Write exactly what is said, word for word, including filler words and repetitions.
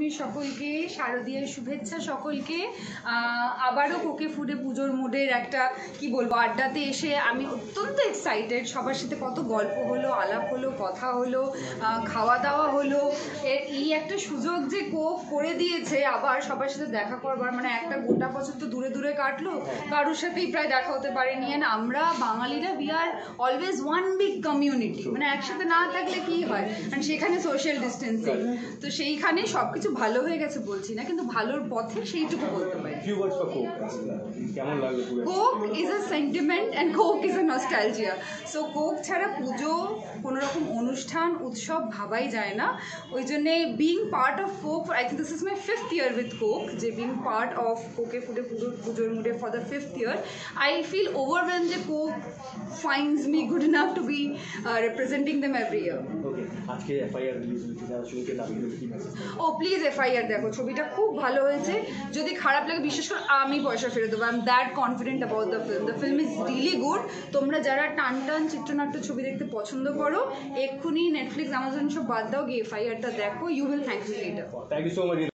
দশমীর সকলকে, শারদীয়ার শুভেচ্ছা সকলকে। আবারও কোকে ফুডে পুজোর মুডের একটা কি বলবো আড্ডাতে এসে আমি অত্যন্ত এক্সাইটেড। সবার সাথে কত গল্প হলো, আলাপ হলো, কথা হলো, খাওয়া দাওয়া হলো। এই একটা সুযোগ যে কোক করে দিয়েছে আবার সবার সাথে দেখা করবার, মানে একটা গোটা বছর তো দূরে দূরে কাটলো, কারোর সাথেই প্রায় দেখা হতে পারেনি। অ্যান্ড আমরা বাঙালিরা we are always one big community, মানে একসাথে না থাকলে কি হয়, অ্যান্ড সেখানে সোশ্যাল ডিস্টেন্সিং, তো সেইখানে সব কিছু ভালো হয়ে গেছে বলছি না, কিন্তু ভালোর পথে সেইটুকু বলতে পারি। Coke is a sentiment and Coke is a nostalgia. So Coke ছাড়া পুজো কোনো রকম অনুষ্ঠান উৎসব ভাবাই যায় না। ওই জন্যে being part of Coke, I think this is my fifth year with Coke, যে বিং পার্ট অফ কোকে ফুডে পুজোর পুজোর মুডে for the fifth year, I feel overwhelmed যে Coke finds me good enough to be uh, representing them every year. আজকে FIR release হয়েছে, যারা ছবিকে দাবি করে কি মেসেজ? ও প্লিজ এফআইআর দেখো, ছবিটা খুব ভালো হয়েছে। যদি খারাপ লাগে বিশেষ করে আমি পয়সা ফেরত দেবো। I am that confident about the film. The film is really good. তোমরা যারা টান টান চিত্রনাট্য ছবি দেখতে পছন্দ করো, এক্ষুনি নেটফ্লিক্স, অ্যামাজন সব বাদ দাও, গিয়ে এফআইআরটা দেখো। You will thank me later. Thank you so much.